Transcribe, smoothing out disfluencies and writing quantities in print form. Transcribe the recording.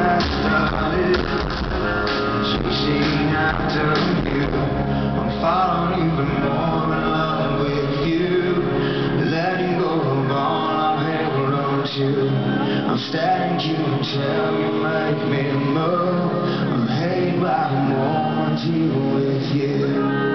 I started chasing after you. I'm falling even more in love with you, letting go of all I've held on to. I'm staring you until you make me move. I'm hating but I want you with you.